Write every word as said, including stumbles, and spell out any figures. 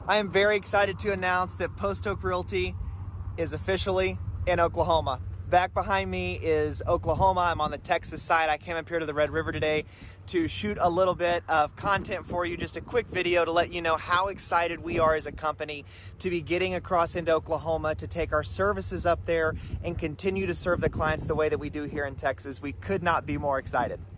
I am very excited to announce that Post Oak Realty is officially in Oklahoma. Back behind me is Oklahoma. I'm on the Texas side. I came up here to the Red River today to shoot a little bit of content for you, just a quick video to let you know how excited we are as a company to be getting across into Oklahoma to take our services up there and continue to serve the clients the way that we do here in Texas. We could not be more excited.